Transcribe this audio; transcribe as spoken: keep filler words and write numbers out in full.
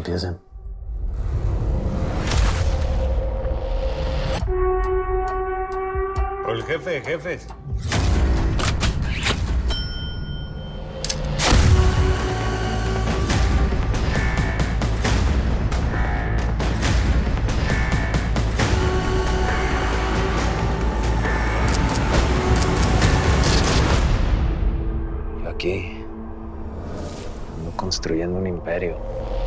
empiecen. O el jefe de jefes. Yo aquí ando construyendo un imperio.